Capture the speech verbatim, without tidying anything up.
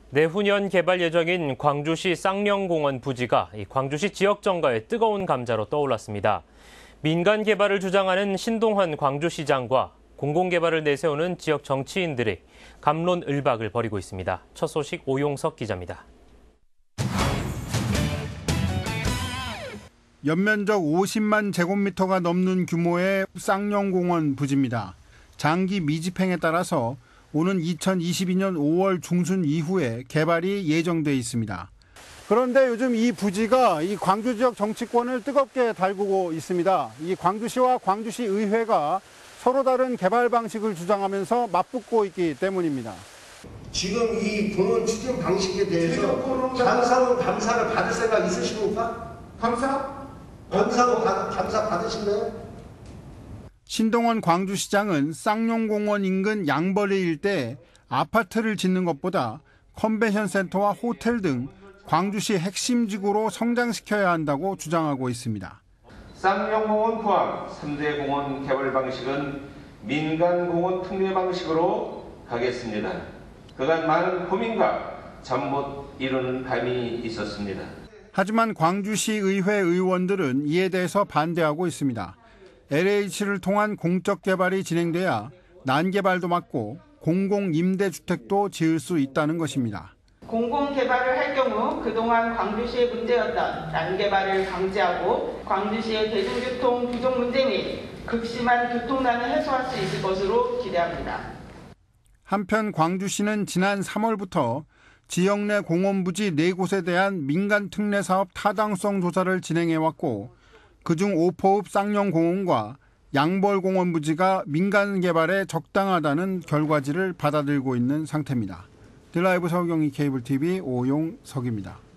내후년 개발 예정인 광주시 쌍령공원 부지가 광주시 지역 정가의 뜨거운 감자로 떠올랐습니다. 민간 개발을 주장하는 신동환 광주시장과 공공개발을 내세우는 지역 정치인들이 갑론을박을 벌이고 있습니다. 첫 소식 오용석 기자입니다. 연면적 오십만 제곱미터가 넘는 규모의 쌍령공원 부지입니다. 장기 미집행에 따라서 오는 이천이십이 년 오월 중순 이후에 개발이 예정돼 있습니다. 그런데 요즘 이 부지가 이 광주 지역 정치권을 뜨겁게 달구고 있습니다. 이 광주시와 광주시 의회가 서로 다른 개발 방식을 주장하면서 맞붙고 있기 때문입니다. 지금 이 공원 추진 방식에 대해서 감사원 감사를 받을 생각 있으십니까? 감사? 감사원 감사 받으신가요? 신동환 광주시장은 쌍용공원 인근 양벌리 일대에 아파트를 짓는 것보다 컨벤션 센터와 호텔 등 광주시 핵심 지구로 성장시켜야 한다고 주장하고 있습니다. 쌍용공원 포함 삼 대 공원 개발 방식은 민간공원 특례 방식으로 가겠습니다. 그간 많은 고민과 잠 못 이루는 밤이 있었습니다. 하지만 광주시 의회 의원들은 이에 대해서 반대하고 있습니다. 엘에이치를 통한 공적 개발이 진행돼야 난개발도 막고 공공임대주택도 지을 수 있다는 것입니다. 공공개발을 할 경우 그동안 광주시의 문제였던 난개발을 방지하고 광주시의 대중교통 부족 문제 및 극심한 교통난을 해소할 수 있을 것으로 기대합니다. 한편 광주시는 지난 삼월부터 지역 내 공원부지 네 곳에 대한 민간 특례 사업 타당성 조사를 진행해왔고 그중 오포읍 쌍령공원과 양벌공원 부지가 민간 개발에 적당하다는 결과지를 받아들고 있는 상태입니다. 드라이브 서울경기 케이블 티비 오용석입니다.